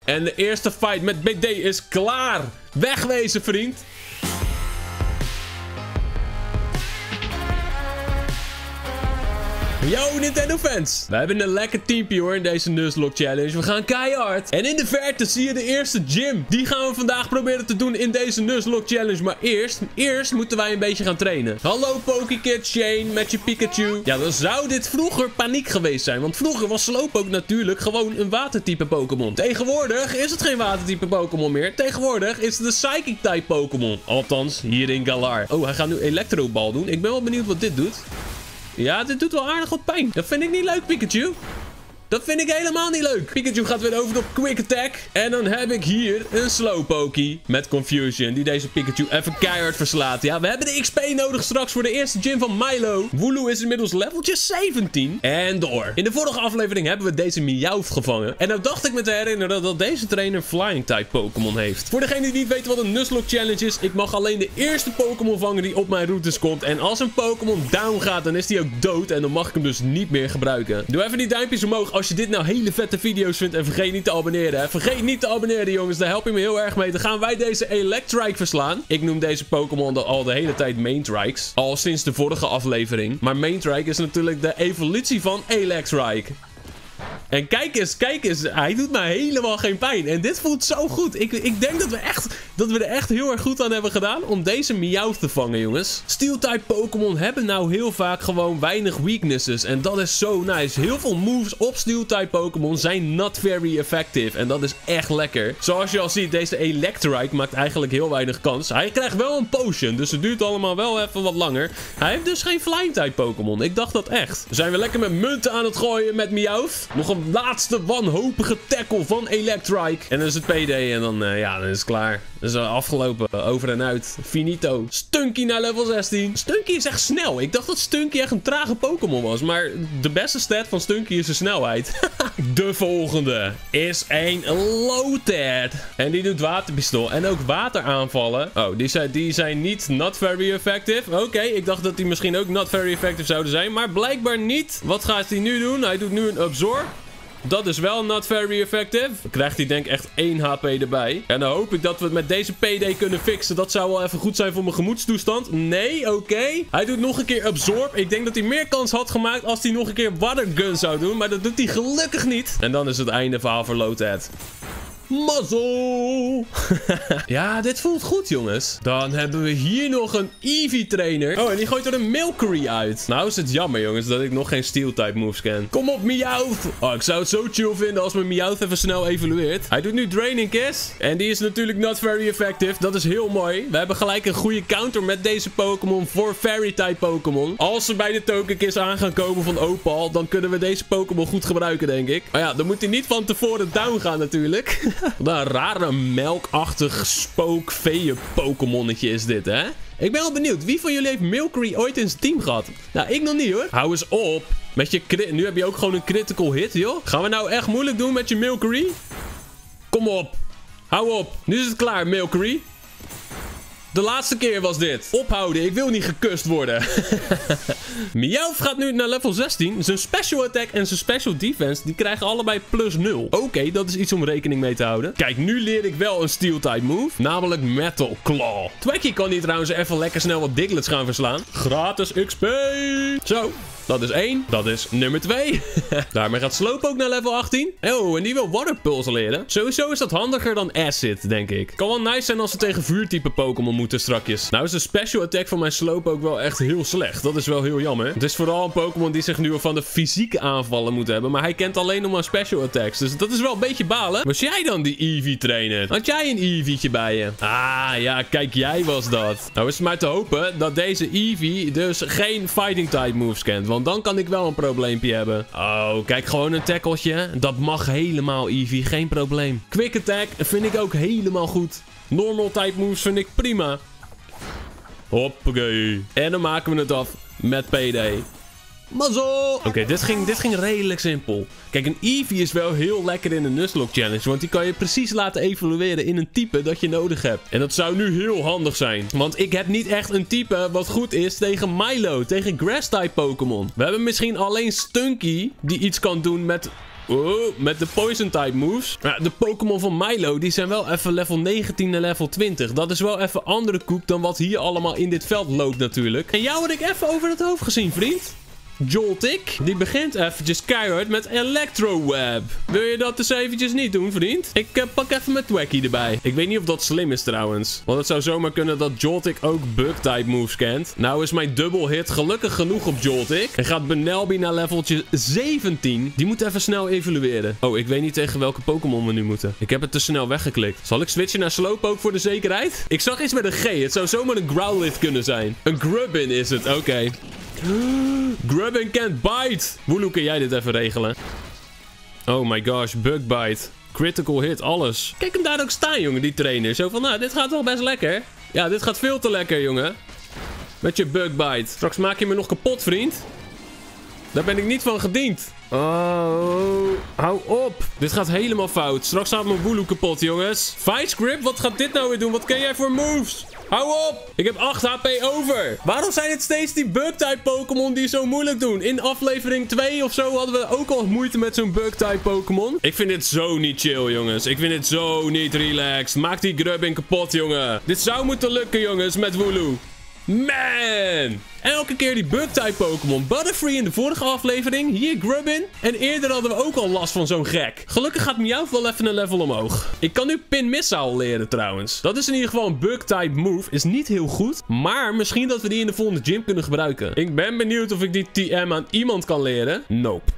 En de eerste fight met Big D is klaar. Wegwezen, vriend. Yo, Nintendo fans. We hebben een lekker teampje hoor in deze Nuzlocke Challenge. We gaan keihard. En in de verte zie je de eerste gym. Die gaan we vandaag proberen te doen in deze Nuzlocke Challenge. Maar eerst moeten wij een beetje gaan trainen. Hallo Pokekid Shane met je Pikachu. Ja, dan zou dit vroeger paniek geweest zijn. Want vroeger was Slowpoke natuurlijk gewoon een watertype Pokémon. Tegenwoordig is het geen watertype Pokémon meer. Tegenwoordig is het een Psychic type Pokémon. Althans, hier in Galar. Oh, hij gaat nu Electro Ball doen. Ik ben wel benieuwd wat dit doet. Ja, dit doet wel aardig wat pijn. Dat vind ik niet leuk, Pikachu. Dat vind ik helemaal niet leuk. Pikachu gaat weer over op Quick Attack. En dan heb ik hier een Slowpoke met Confusion. Die deze Pikachu even keihard verslaat. Ja, we hebben de XP nodig straks voor de eerste gym van Milo. Wooloo is inmiddels leveltje 17. En door. In de vorige aflevering hebben we deze Meowth gevangen. En nou dacht ik me te herinneren dat deze trainer Flying type Pokémon heeft. Voor degene die niet weet wat een Nuzlocke Challenge is. Ik mag alleen de eerste Pokémon vangen die op mijn routes komt. En als een Pokémon down gaat, dan is die ook dood. En dan mag ik hem dus niet meer gebruiken. Doe even die duimpjes omhoog als je dit nou hele vette video's vindt. En vergeet niet te abonneren. Hè. Vergeet niet te abonneren, jongens. Daar help je me heel erg mee. Dan gaan wij deze Electrike verslaan. Ik noem deze Pokémon al de hele tijd Maintrikes. Al sinds de vorige aflevering. Maar Maintrike is natuurlijk de evolutie van Electrike. En kijk eens, hij doet mij helemaal geen pijn. En dit voelt zo goed. Ik denk dat we er echt heel erg goed aan hebben gedaan om deze Meowth te vangen, jongens. Steel-type Pokémon hebben nou heel vaak gewoon weinig weaknesses. En dat is zo nice. Heel veel moves op Steel-type Pokémon zijn not very effective. En dat is echt lekker. Zoals je al ziet, deze Electrike maakt eigenlijk heel weinig kans. Hij krijgt wel een potion, dus het duurt allemaal wel even wat langer. Hij heeft dus geen Flying-type Pokémon. Ik dacht dat echt. We zijn weer lekker met munten aan het gooien met Meowth. Nog een laatste wanhopige tackle van Electrike. En dan is het PD en dan, ja, dan is het klaar. Dat is afgelopen. Over en uit. Finito. Stunky naar level 16. Stunky is echt snel. Ik dacht dat Stunky echt een trage Pokémon was. Maar de beste stat van Stunky is zijn snelheid. De volgende is een Lotad. En die doet waterpistool. En ook wateraanvallen. Oh, die zijn niet not very effective. Oké, ik dacht dat die misschien ook not very effective zouden zijn. Maar blijkbaar niet. Wat gaat hij nu doen? Hij doet nu een Absorb. Dat is wel not very effective. Dan krijgt hij denk ik echt 1 HP erbij. En dan hoop ik dat we het met deze PD kunnen fixen. Dat zou wel even goed zijn voor mijn gemoedstoestand. Nee, oké. Hij doet nog een keer Absorb. Ik denk dat hij meer kans had gemaakt als hij nog een keer Water Gun zou doen. Maar dat doet hij gelukkig niet. En dan is het einde verhaal voor Lotad. Mazzel! Ja, dit voelt goed, jongens. Dan hebben we hier nog een Eevee trainer. Oh, en die gooit er een Milcery uit. Nou is het jammer, jongens, dat ik nog geen Steel-type moves ken. Kom op, Meowth! Oh, ik zou het zo chill vinden als mijn Meowth even snel evolueert. Hij doet nu Draining Kiss. En die is natuurlijk not very effective. Dat is heel mooi. We hebben gelijk een goede counter met deze Pokémon voor Fairy-type Pokémon. Als ze bij de Token Kiss aan gaan komen van Opal, dan kunnen we deze Pokémon goed gebruiken, denk ik. Maar ja, dan moet hij niet van tevoren down gaan, natuurlijk. Wat een rare melkachtig spookveeën Pokémonnetje is dit, hè? Ik ben wel benieuwd. Wie van jullie heeft Milcery ooit in zijn team gehad? Nou, ik nog niet, hoor. Hou eens op. Met je nu heb je ook gewoon een critical hit, joh. Gaan we nou echt moeilijk doen met je Milcery? Kom op. Hou op. Nu is het klaar, Milcery. De laatste keer was dit. Ophouden, ik wil niet gekust worden. Meowth gaat nu naar level 16. Zijn special attack en zijn special defense, die krijgen allebei plus 0. Oké, dat is iets om rekening mee te houden. Kijk, nu leer ik wel een steel type move. Namelijk Metal Claw. Twekkie kan hier trouwens even lekker snel wat Diglets gaan verslaan. Gratis XP. Zo. Dat is 1. Dat is nummer 2. Daarmee gaat Slowpoke naar level 18. Oh, en die wil Water Pulse leren. Sowieso is dat handiger dan Acid, denk ik. Kan wel nice zijn als we tegen vuurtype Pokémon moeten strakjes. Nou is de special attack van mijn Slowpoke wel echt heel slecht. Dat is wel heel jammer. Het is vooral een Pokémon die zich nu van de fysieke aanvallen moet hebben. Maar hij kent alleen nog maar special attacks. Dus dat is wel een beetje balen. Was jij dan die Eevee trainer? Had jij een Eevee'tje bij je? Ah, ja, kijk, jij was dat. Nou is het maar te hopen dat deze Eevee dus geen fighting type moves kent. Want dan kan ik wel een probleempje hebben. Oh, kijk, gewoon een tackeltje. Dat mag helemaal, Eevee. Geen probleem. Quick attack vind ik ook helemaal goed. Normal type moves vind ik prima. Hoppakee. En dan maken we het af met PD. Mazzel! Oké, dit ging redelijk simpel. Kijk, een Eevee is wel heel lekker in de Nuzlocke Challenge. Want die kan je precies laten evolueren in een type dat je nodig hebt. En dat zou nu heel handig zijn. Want ik heb niet echt een type wat goed is tegen Milo. Tegen Grass-type Pokémon. We hebben misschien alleen Stunky die iets kan doen met met de poison type moves. Ja, de Pokémon van Milo, die zijn wel even level 19 en level 20. Dat is wel even andere koek dan wat hier allemaal in dit veld loopt natuurlijk. En jou had ik even over het hoofd gezien, vriend. Joltik, die begint eventjes keihard met Electro Web. Wil je dat dus eventjes niet doen, vriend? Ik pak even mijn Thwackey erbij. Ik weet niet of dat slim is trouwens. Want het zou zomaar kunnen dat Joltik ook Bug-type moves kent. Nou is mijn double hit gelukkig genoeg op Joltik. En gaat Benelby naar leveltje 17. Die moet even snel evolueren. Oh, ik weet niet tegen welke Pokémon we nu moeten. Ik heb het te snel weggeklikt. Zal ik switchen naar Slowpoke voor de zekerheid? Ik zag iets met een G. Het zou zomaar een Growlithe kunnen zijn. Een Grubbin is het, oké. Grubbin can't bite. Wooloo, kun jij dit even regelen? Oh my gosh, bug bite. Critical hit, alles. Kijk hem daar ook staan, jongen, die trainer. Zo van, nou, dit gaat wel best lekker. Ja, dit gaat veel te lekker, jongen. Met je bug bite. Straks maak je me nog kapot, vriend. Daar ben ik niet van gediend. Oh, hou op. Dit gaat helemaal fout. Straks gaat mijn Wooloo kapot, jongens. Vice Grip, wat gaat dit nou weer doen? Wat ken jij voor moves? Hou op! Ik heb 8 HP over. Waarom zijn het steeds die bug-type Pokémon die zo moeilijk doen? In aflevering 2 of zo hadden we ook al moeite met zo'n bug-type Pokémon. Ik vind dit zo niet chill, jongens. Ik vind dit zo niet relaxed. Maak die Grubbin kapot, jongen. Dit zou moeten lukken, jongens, met Wooloo. Man! Elke keer die bug-type Pokémon. Butterfree in de vorige aflevering. Hier Grubbin. En eerder hadden we ook al last van zo'n gek. Gelukkig gaat Meowth wel even een level omhoog. Ik kan nu Pin Missile leren trouwens. Dat is in ieder geval een bug-type move. Is niet heel goed. Maar misschien dat we die in de volgende gym kunnen gebruiken. Ik ben benieuwd of ik die TM aan iemand kan leren. Nope.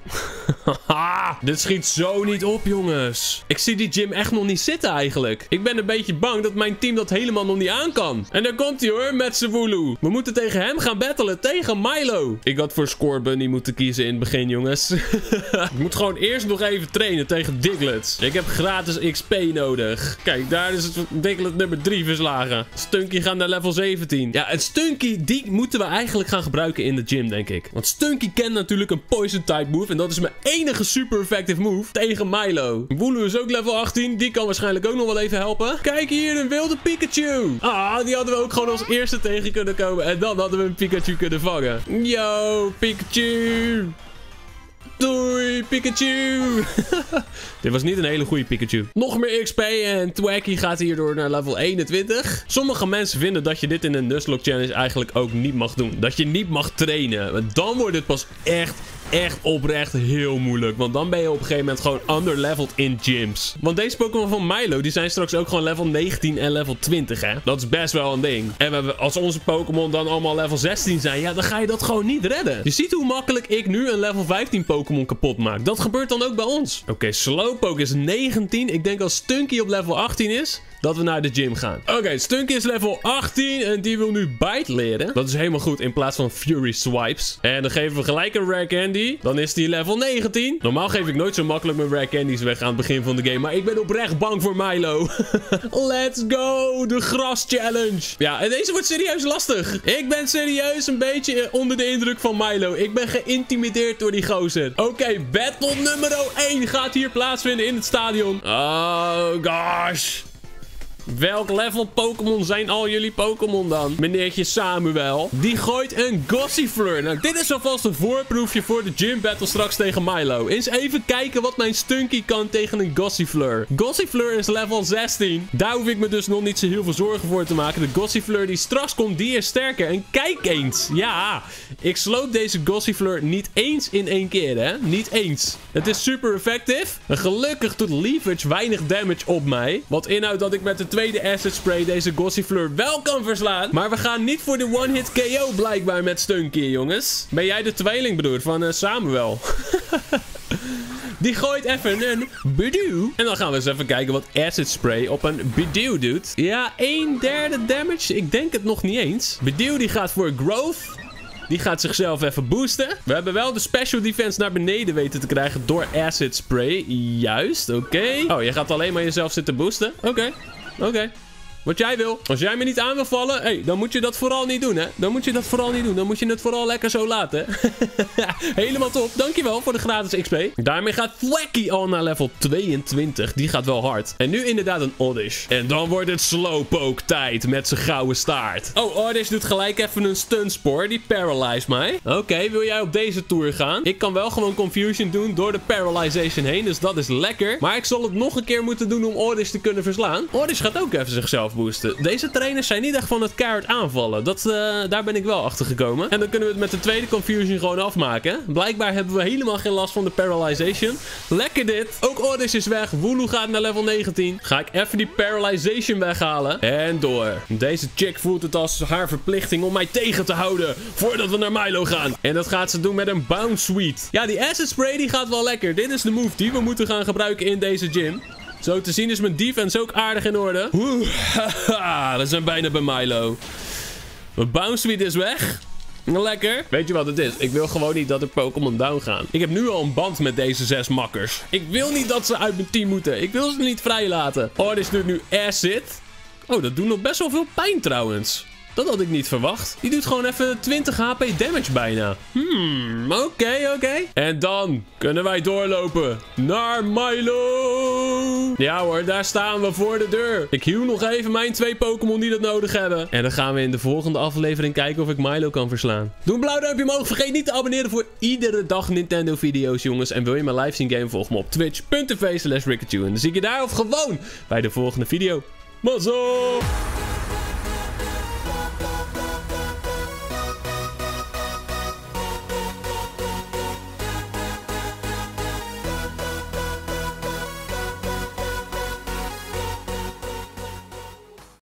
Dit schiet zo niet op, jongens. Ik zie die gym echt nog niet zitten eigenlijk. Ik ben een beetje bang dat mijn team dat helemaal nog niet aan kan. En daar komt hij hoor, met zijn Wooloo. We moeten tegen hem gaan battelen. Tegen Milo. Ik had voor Scorbunny moeten kiezen in het begin, jongens. Ik moet gewoon eerst nog even trainen tegen Diglett. Ik heb gratis XP nodig. Kijk, daar is het Diglett nummer 3 verslagen. Stunky gaat naar level 17. Ja, en Stunky, die moeten we eigenlijk gaan gebruiken in de gym, denk ik. Want Stunky kent natuurlijk een Poison type move. En dat is mijn enige super effective move tegen Milo. Wooloo is ook level 18. Die kan waarschijnlijk ook nog wel even helpen. Kijk hier, een wilde Pikachu. Ah, die hadden we ook gewoon als eerste tegen kunnen komen. En dan hadden we een Pikachu kunnen vangen. Yo, Pikachu. Doei, Pikachu. Dit was niet een hele goede Pikachu. Nog meer XP en Thwackey gaat hierdoor naar level 21. Sommige mensen vinden dat je dit in een Nuzlocke Challenge eigenlijk ook niet mag doen. Dat je niet mag trainen. Want dan wordt het pas echt oprecht heel moeilijk. Want dan ben je op een gegeven moment gewoon underleveled in gyms. Want deze Pokémon van Milo, die zijn straks ook gewoon level 19 en level 20, hè. Dat is best wel een ding. En als onze Pokémon dan allemaal level 16 zijn, ja, dan ga je dat gewoon niet redden. Je ziet hoe makkelijk ik nu een level 15 Pokémon kapot maak. Dat gebeurt dan ook bij ons. Oké, Slowpoke is 19. Ik denk als Stunky op level 18 is, dat we naar de gym gaan. Oké, Stunky is level 18 en die wil nu Bite leren. Dat is helemaal goed in plaats van Fury Swipes. En dan geven we gelijk een Rare Candy. Dan is die level 19. Normaal geef ik nooit zo makkelijk mijn Rare Candies weg aan het begin van de game. Maar ik ben oprecht bang voor Milo. Let's go, de gras challenge. Ja, en deze wordt serieus lastig. Ik ben serieus een beetje onder de indruk van Milo. Ik ben geïntimideerd door die gozer. Oké, battle nummer 1 gaat hier plaatsvinden in het stadion. Oh gosh. Welk level Pokémon zijn al jullie Pokémon dan? Meneertje Samuel. Die gooit een Gossifleur. Nou, dit is alvast een voorproefje voor de gym battle straks tegen Milo. Eens even kijken wat mijn Stunky kan tegen een Gossifleur. Gossifleur is level 16. Daar hoef ik me dus nog niet zo heel veel zorgen voor te maken. De Gossifleur die straks komt, die is sterker. En kijk eens. Ja, ik sloop deze Gossifleur niet eens in één keer, hè. Niet eens. Het is super effectief. En gelukkig doet Leafage weinig damage op mij. Wat inhoudt dat ik met de tweede Acid Spray deze Gossifleur wel kan verslaan. Maar we gaan niet voor de one-hit KO blijkbaar met Stunky, jongens. Ben jij de tweelingbroer van Samuel? Die gooit even een Bidoow. En dan gaan we eens even kijken wat Acid Spray op een Bidoow doet. Ja, 1/3 damage. Ik denk het nog niet eens. Bidoow die gaat voor Growth. Die gaat zichzelf even boosten. We hebben wel de special defense naar beneden weten te krijgen door Acid Spray. Juist, oké. Oh, je gaat alleen maar jezelf zitten boosten? Oké. wat jij wil. Als jij me niet aan wil vallen, hey, dan moet je dat vooral niet doen, hè. Dan moet je dat vooral niet doen. Dan moet je het vooral lekker zo laten. Helemaal top. Dankjewel voor de gratis XP. Daarmee gaat Thwacky al naar level 22. Die gaat wel hard. En nu inderdaad een Oddish. En dan wordt het Slowpoke tijd met zijn gouden staart. Oh, Oddish doet gelijk even een stuntspoor. Die paralyzed mij. Oké, wil jij op deze tour gaan? Ik kan wel gewoon Confusion doen door de Paralyzation heen. Dus dat is lekker. Maar ik zal het nog een keer moeten doen om Oddish te kunnen verslaan. Oddish gaat ook even zichzelf boosten. Deze trainers zijn niet echt van het keihard aanvallen. Daar ben ik wel achter gekomen. En dan kunnen we het met de tweede Confusion gewoon afmaken. Blijkbaar hebben we helemaal geen last van de Paralyzation. Lekker dit. Ook Oddish is weg. Wooloo gaat naar level 19. Ga ik even die Paralyzation weghalen. En door. Deze chick voelt het als haar verplichting om mij tegen te houden. Voordat we naar Milo gaan. En dat gaat ze doen met een Bounce Sweet. Ja, die Acid Spray die gaat wel lekker. Dit is de move die we moeten gaan gebruiken in deze gym. Zo te zien is mijn defense ook aardig in orde. We zijn bijna bij Milo. Mijn Bounce Sweet is weg. Lekker. Weet je wat het is? Ik wil gewoon niet dat de Pokémon down gaan. Ik heb nu al een band met deze 6 makkers. Ik wil niet dat ze uit mijn team moeten. Ik wil ze niet vrijlaten. Oh, dit is nu Acid. Oh, dat doet nog best wel veel pijn trouwens. Dat had ik niet verwacht. Die doet gewoon even 20 HP damage bijna. Oké. En dan kunnen wij doorlopen naar Milo. Ja hoor, daar staan we voor de deur. Ik heal nog even mijn 2 Pokémon die dat nodig hebben. En dan gaan we in de volgende aflevering kijken of ik Milo kan verslaan. Doe een blauw duimpje omhoog. Vergeet niet te abonneren voor iedere dag Nintendo video's, jongens. En wil je mijn live zien game, volg me op twitch.tv/Rikachu. En dan zie ik je daar of gewoon bij de volgende video. Mazzel!